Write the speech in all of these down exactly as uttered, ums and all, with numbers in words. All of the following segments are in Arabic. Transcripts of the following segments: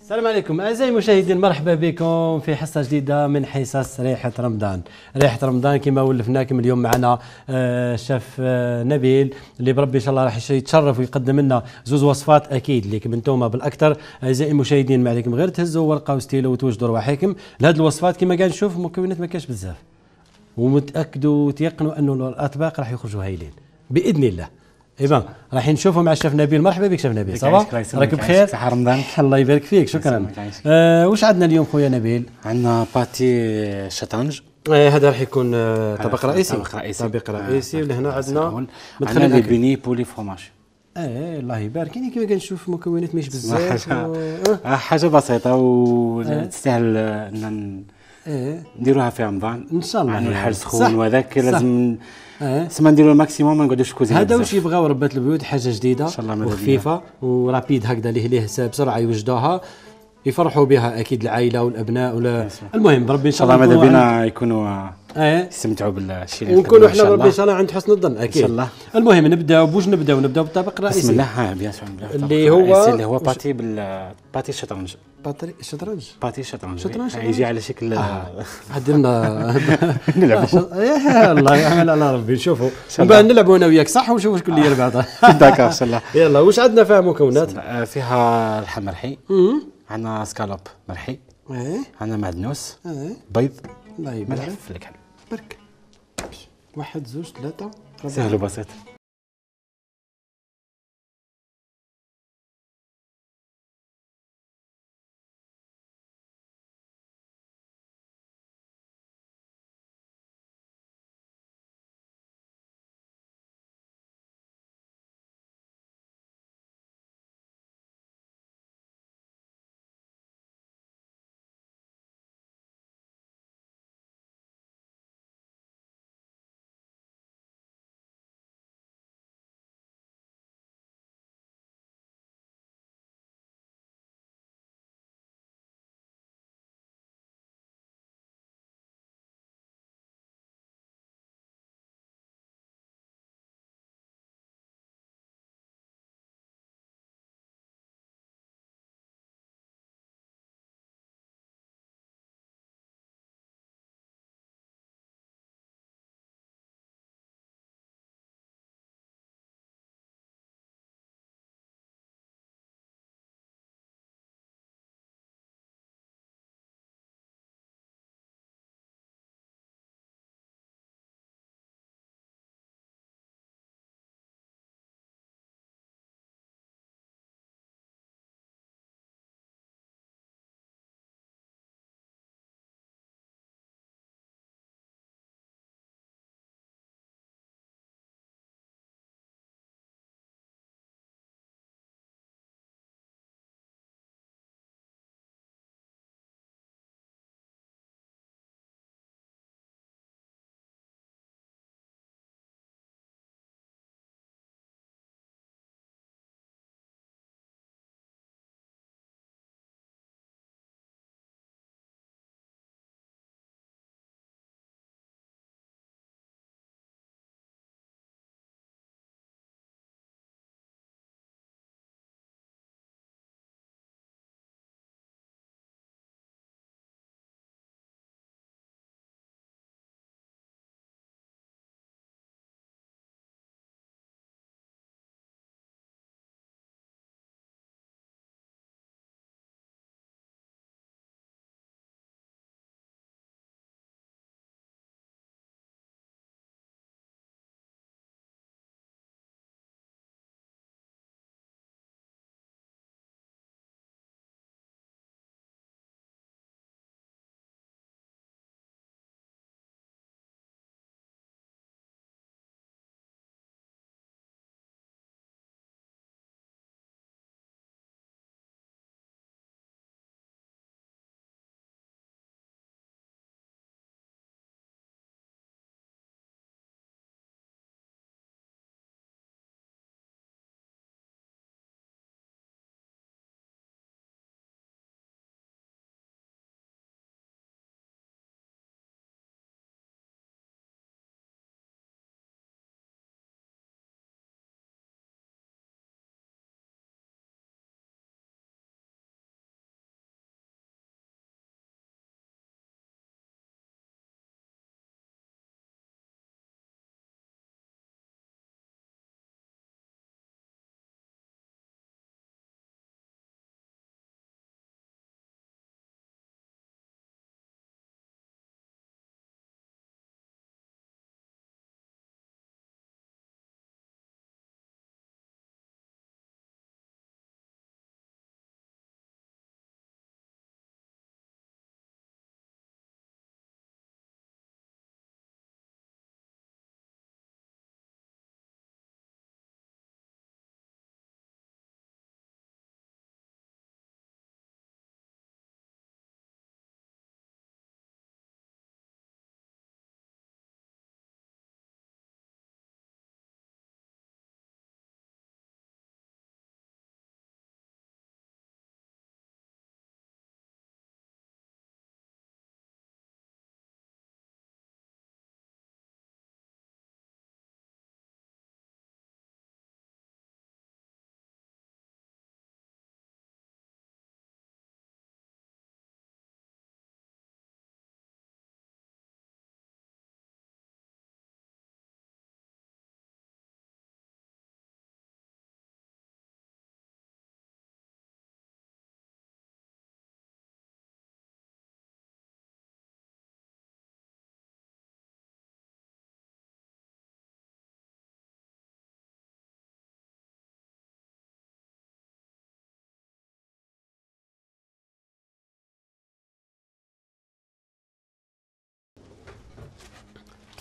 السلام عليكم اعزائي المشاهدين، مرحبا بكم في حصه جديده من حصص ريحه رمضان. ريحه رمضان كما ولفناكم اليوم معنا آه شيف آه نبيل اللي بربي ان شاء الله راح يتشرف ويقدم لنا زوز وصفات اكيد لكم انتم بالاكثر. اعزائي المشاهدين ما عليكم غير تهزوا ورقه وستيلو وتوجدوا رواحكم لهذه الوصفات. كما قاعد نشوف مكونات ما كاش بزاف، ومتاكدوا وتيقنوا انه الاطباق راح يخرجوا هايلين باذن الله. ايضا راح نشوفوا مع الشيف نبيل. مرحبا بك شيف نبيل، صباح راك بخير؟ صحة رمضان. الله يبارك فيك، شكرا. آه واش عندنا اليوم خويا نبيل؟ عندنا باتي شطرنج. آه هذا راح يكون آه طبق رئيسي. طبق رئيسي طبق رئيسي. ولهنا عندنا عندنا لي بيني بولي فرماج. اه الله يبارك. يعني كما كنشوف مكونات مش بزاف حاجه و... آه. حاجه بسيطه وتستاهل ان نديروها في رمضان ان شاء الله. يعني الحال سخون وهذاك لازم اه سما نديرو الماكسيموم، ما نقعدوش كوزين. هذا واش يبغاو ربات البيوت، حاجه جديده وخفيفه ورابيد هكذا اللي ليه بسرعه يوجدوها يفرحوا بها اكيد العائله والابناء ولا المهم بربي ان شاء الله ماذا بينا يكونوا اه يستمتعوا بالشيء اللي ونكونوا احنا بربي ان شاء الله عند حسن الظن اكيد ان شاء الله. المهم نبداو بوش نبداو نبداو بالطبق الرئيسي. بسم الله. ها بيان سور اللي هو اللي هو باتي بال باتي شطرنج. باتري شطرنج باتي شطرنج شطرنج يجي على شكل عندنا نلعبوا. يا الله يعمل على ربي. نشوفوا من بعد نلعبوا انا وياك صح ونشوفوا شكون اللي يربح. داكور ان شاء الله. يلا واش عندنا فيها مكونات؟ فيها لحم مرحي، عندنا سكالوب مرحي، عندنا معدنوس، بيض، الله يبارك، ملح، فلفل. برك واحد زوج ثلاثة. سهل وبسيط.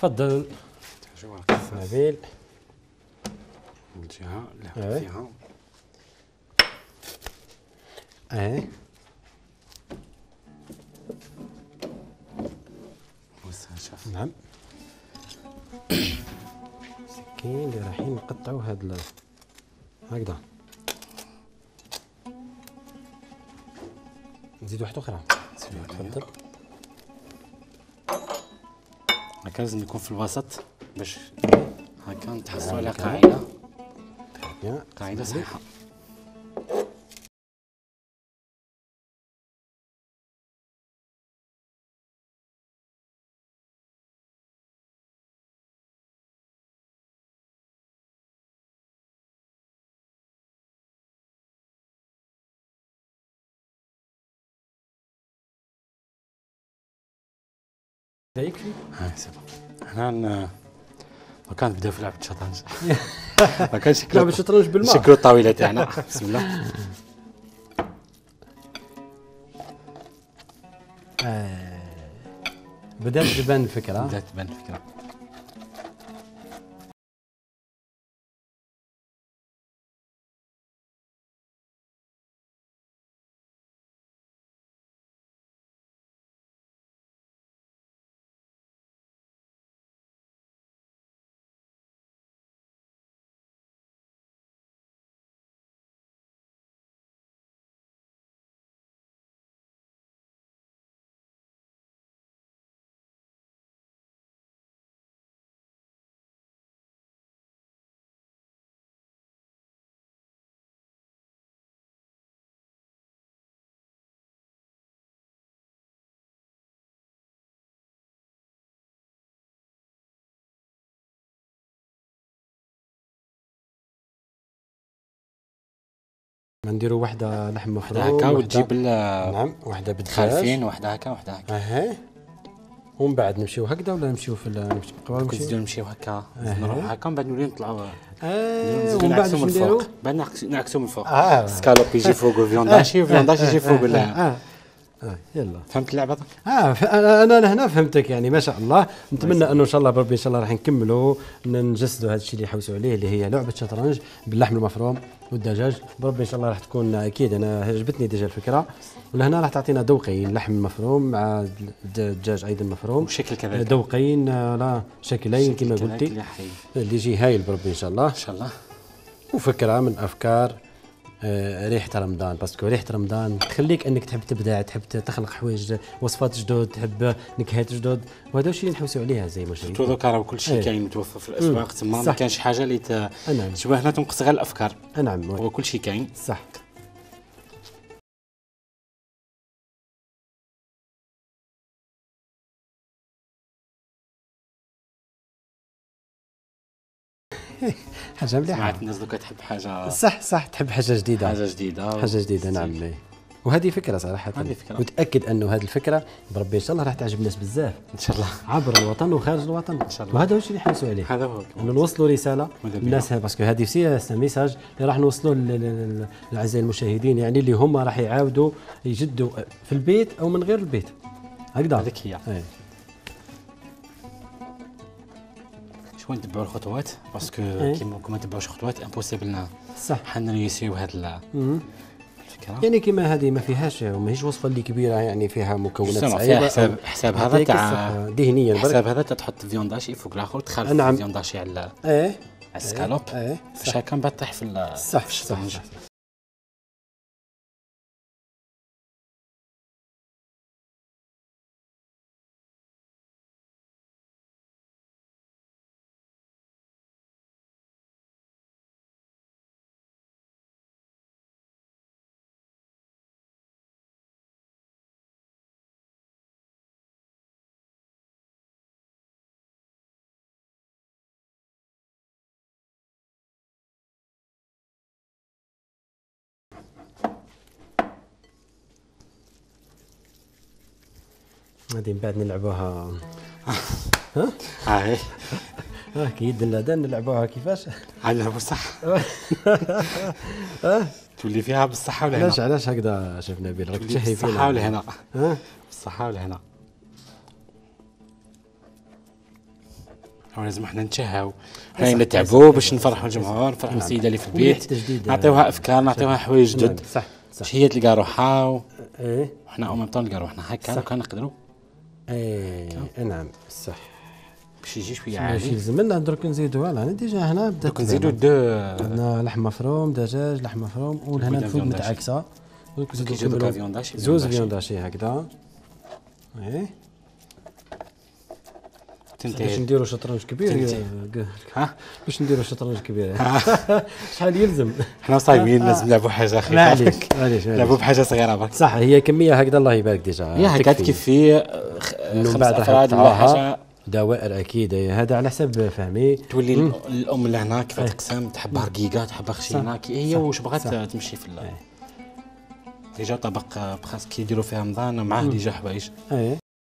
تفضل نبيل. الجهه اللي حط أي. فيها ايه وسع شاف. نعم. سكين اللي رايحين نقطعوا هاد ال- هكذا. نزيد واحده اخرى. تفضل. هكا لازم يكون في الوسط باش هكا نتحصلوا على قاعده يا قاعده صحيحه. هذا يكفي. هاي سيبا هنا ن- دوكا نبداو في لعبه الشطرنج. هكا شكل لعبة الشطرنج بالماء. شكل الطاوله تاعنا. بسم الله. آه. بدات تبان الفكره. بدات تبان الفكره. نديروا واحده لحم مفروم. هكا واحدة- وتجيب ال- نعم واحده بالدجاج. خالفين وحده هكا وحده هكا. اها. ومن بعد نمشيو هكذا ولا نمشيو في ال- نمشيو قبل كنت نمشيو. نزيدو نمشيو هكا أها. نروحو هكا من بعد نوليو نطلعو. اه نزيدو ومن بعد نعكسو شنو من نديروا؟ الفوق. بعد نعكس- نعكسو من الفوق. اه سكالوب يجي فوق وفيونداشي وفيونداشي يجي فوق. ال- اه اه يلا. فهمت اللعبه؟ اه ف- انا انا هنا فهمتك يعني ما شاء الله. نتمنى انه ان شاء الله بربي ان شاء الله راح نكملوا نجسدوا هذا الشيء اللي يحوسوا عليه اللي هي لعبه شطرنج باللحم المفروم والدجاج. بربي ان شاء الله راح تكون اكيد. انا عجبتني ديجا الفكره. ولهنا راح تعطينا ذوقين لحم مفروم مع الد- الدجاج ايضا مفروم. وشكل كذلك. ذوقين آه، لا شكلين كما كذلك قلتي اللي حي. اللي يجي هايل بربي ان شاء الله. ان شاء الله. وفكره من افكار آه، ريحه رمضان. باسكو ريحه رمضان تخليك انك تحب تبدع تحب تخلق حوايج وصفات جدد تحب نكهات جدد. وهذا الشيء اللي نحوسوا عليه زي ما شايفين. تو دوكا راه كل شيء إيه. كاين متوفر في الاسواق تما ما صح. كانش حاجه اللي ت- نعم شبه هنا تنقص غير الافكار. نعم هو كل شيء كاين. صح. حاجه مليحه. سمعت الناس دوكا تحب حاجه صح صح تحب حاجه جديده. حاجه جديده حاجه جديده نعم. إيه. وهذه فكره صراحه. هذه فكرة. متاكد انه هذه الفكره بربي ان شاء الله راح تعجب الناس بزاف ان شاء الله. عبر الوطن وخارج الوطن ان شاء الله. وهذا هو الشيء اللي حنسوا عليه. هذا هو. انه نوصلوا رساله ماذا بينا. الناس باسكو هذه سي ميساج اللي راح نوصلوا لل- لل- للاعزائي المشاهدين يعني اللي هم راح يعاودوا يجدوا في البيت او من غير البيت هكذا. هذيك هي. إيه. شويه نتبعوا الخطوات باسكو إيه. كيما كون ما نتبعوش الخطوات امبوسيبل صح. حنريسيو هاد ال- مم. الفكره. يعني كما هذه ما فيهاش ماهيش وصفه اللي كبيره يعني فيها مكونات جوستومون صعيبه. فيها حساب أو- حساب هذا تعطيك تاع الصحة ذهنيا برك. حساب هذا تحط فيونداشي فوق الاخر تخلف نعم. فيونداشي على على ايه السكالوب ايه باش صح هكا من بعد طيح في ال- صح في صح, الشطرنج. صح. هذه من بعد نلعبوها ها هي ها كي يد الاذان نلعبوها كيفاش. على بصح تولي فيها بالصحه ولا علاش هنا علاش هكذا شيف نبيل راك تولي تشهي بالصحه ولا فينا. هنا ها بالصحه ولا هنا لازم احنا نتشهاو، حنا نتعبوا باش نفرحوا الجمهور، نفرحوا السيده اللي في البيت، نعطيوها افكار، نعطيوها حوايج جدد. صح صح، هي تلقى روحها ايه وحنا او ميم نلقى روحنا هكا كان نقدروا. ايه نعم صح، باش يجي شويه ماشي عالي. لازم لنا درك نزيدوا انا عندي جا هنا بدات درك نزيدوا دو عندنا لحم مفروم دجاج لحم مفروم ولهنا الفول متعكسه كيجيو دوكا فيونداشي زوز فيونداشي هكذا. ايه باش نديروا شطرنج كبير ها باش نديروا شطرنج كبير شحال يلزم حنا صايمين لازم نلعبوا حاجه خفيفه. معليش معليش نلعبوا بحاجه صغيره برك. صح هي كميه هكذا الله يبارك ديجا هي هكا تكفي من بعد افراد ولا حاجه دوائر اكيد هذا على حسب فهمي. تولي الام لهنا كيف تقسم تحبها رقيقه تحبها خشينه هي واش بغات تمشي في ديجا طبق بخاص كيديروا فيها رمضان معاه ديجا حوايج. ايه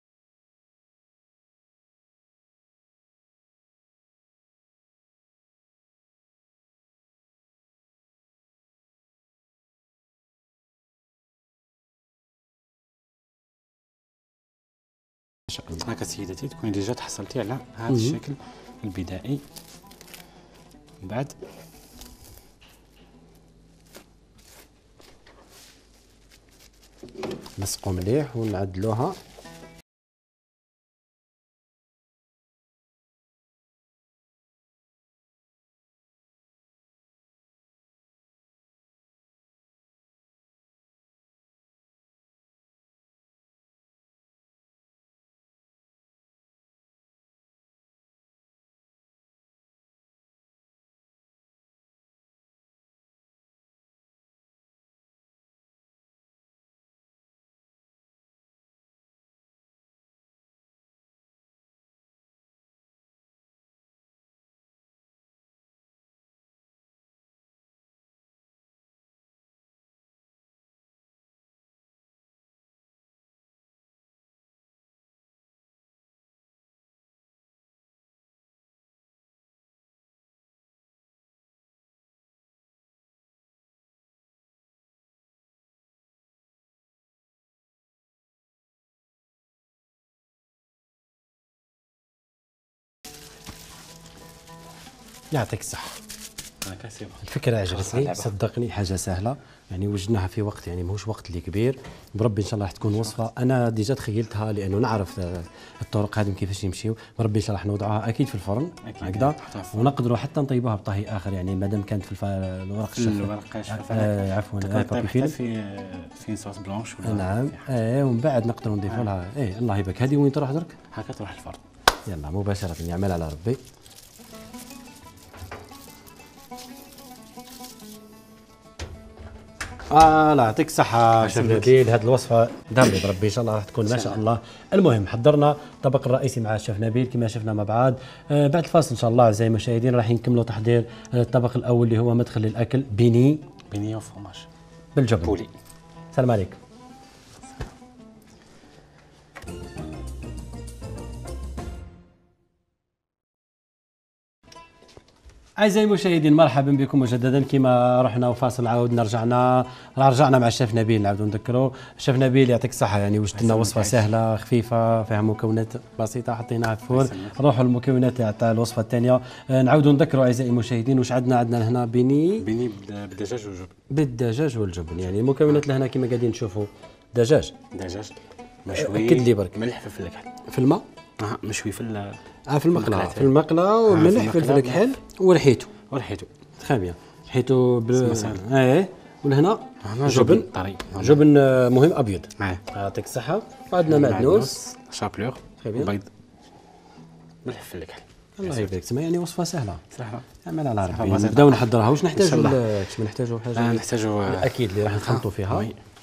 هكا سيدتي تكوني ديجا تحصلتي على هذا الشكل البدائي. من بعد نسقوا مليح ونعدلوها. يعطيك الصحة. الفكرة عجبتني صدقني حاجة سهلة يعني وجدناها في وقت يعني ماهوش وقت اللي كبير بربي ان شاء الله راح تكون وصفة انا ديجا تخيلتها لانه نعرف الطرق هذه كيفاش يمشيو بربي ان شاء الله راح نوضعوها اكيد في الفرن هكذا ونقدروا حتى نطيبوها بطهي اخر يعني مادام كانت في الورق الشفاف الورق الشفاف آه عفوا بابي فيلم في في صوص بلانش ولا نعم ايه ومن بعد نقدروا نضيفوا آه. لها ايه الله يبارك. هذه وين تروح درك؟ هكا تروح الفرن. يلا مباشرة يعمل على ربي. اه لا يعطيك الصحة شيف نبيل. هذه الوصفة دامي بربي ان شاء الله راح تكون ما شاء الله. المهم حضرنا الطبق الرئيسي مع الشيف نبيل كما شفنا مع بعض. آه بعد الفاصل ان شاء الله اعزائي المشاهدين راح نكملوا تحضير الطبق الاول اللي هو مدخل للاكل بيني بيني وفرماج بالجبن. بولي. السلام عليكم. أعزائي المشاهدين مرحبا بكم مجددا. كما رحنا وفاصل عاودنا رجعنا رجعنا مع الشيف نبيل نعاودوا نذكروا. الشيف نبيل يعطيك الصحة يعني وجدت لنا وصفة سهلة خفيفة فيها مكونات بسيطة حطيناها في الفرن. نروحوا للمكونات تاع الوصفة الثانية نعاودوا نذكروا أعزائي المشاهدين واش عندنا. عندنا هنا بيني بيني بالدجاج والجبن. بالدجاج والجبن يعني المكونات لهنا كما قاعدين نشوفوا دجاج دجاج مشوي أكد لي برك ملح فلفل كحل في الماء اه مشوي في اه في المقلاة في المقلاة وملح فلفل كحل وريحته وريحته خامية ريحته بال ايه ولهنا جبن طري جبن مهم ابيض. يعطيك الصحة. وعندنا معدنوس شابلور وبيض ملح فلفل كحل. الله يبارك تما يعني وصفة سهلة سهلة عمل على ربي. نبداو نحضرها. واش نحتاجوا؟ واش ما نحتاجوا حاجة؟ نحتاجوا اكيد اللي راح نخلطوا فيها